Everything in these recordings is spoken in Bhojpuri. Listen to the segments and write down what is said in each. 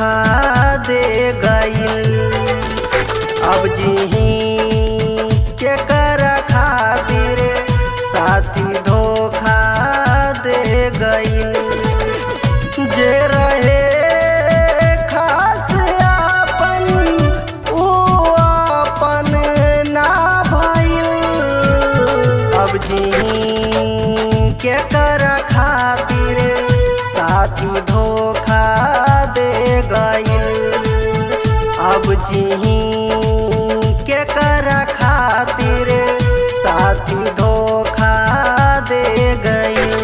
धोखा दे गइल। अब जीही के कर खातिर साथी धोखा दे गइल। जे रहे खास आपन ऊ आपन ना भइल। अब जीही के कर खातिर साथी धोखा दे गइल। अब जीही के कर खातिर साथी धोखा दे गइल।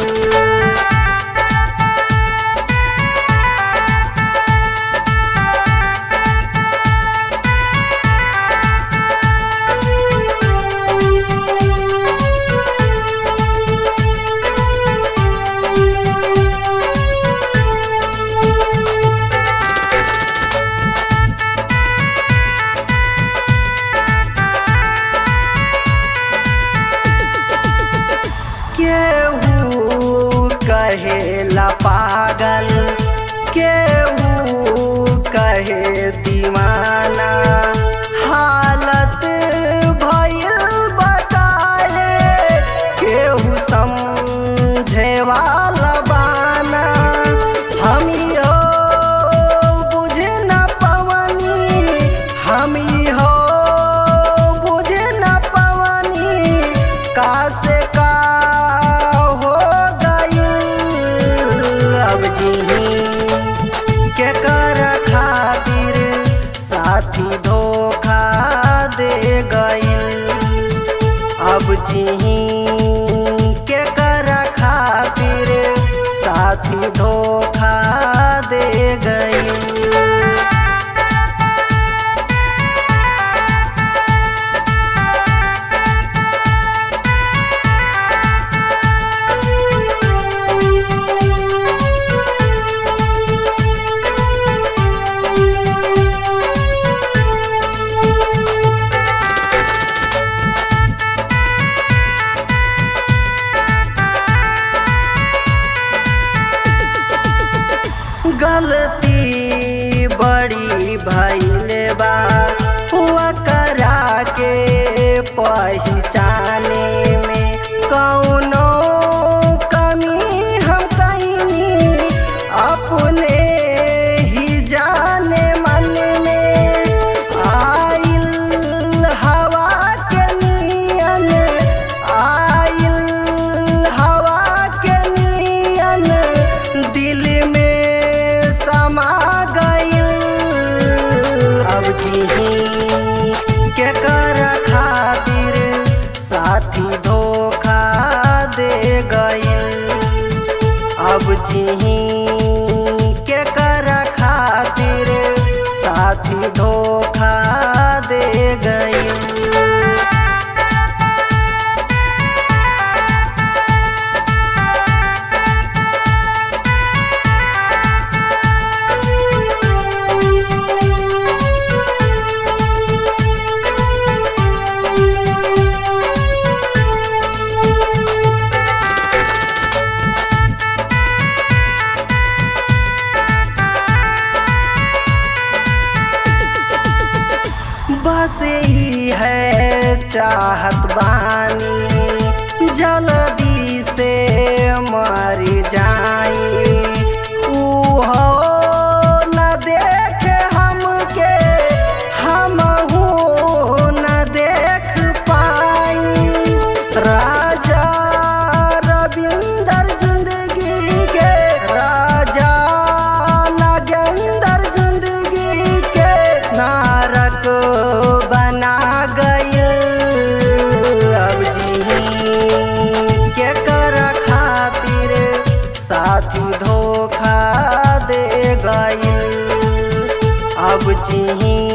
केहू कहेला पागल, केहू कहे दीवाना। हालत भइल बताए केहू समझे वाला बाना। हम हो बुझ न पवनी, हम हो बुझ न पवनी। का से का के कर खातिर साथी धोखा दे गइल। अब जीही के कर खातिर साथी धोखा दे गइल। गलती बड़ी भइल बा ओकरा के पहचाने में। कौनो कमी हम कइनी अपने ही जाने मन में। आइल हवा के नियन, आइल हवा के नियन दिल में समा गइल। अब जीही के कर खातिर साथी धोखा दे गइल। अब जीही के कर खातिर साथी धोखा दे गइल। बस ही है चाहत बानी जल्दी से मर जाई। ऊ हो न देखे हमके, हमहू न देख पाई। राजा रविंदर जिंदगी के, राजा नागेंद्र जिंदगी के नारक बना गइल। अब जीही के कर खातिर साथी धोखा दे गइल। अब जीही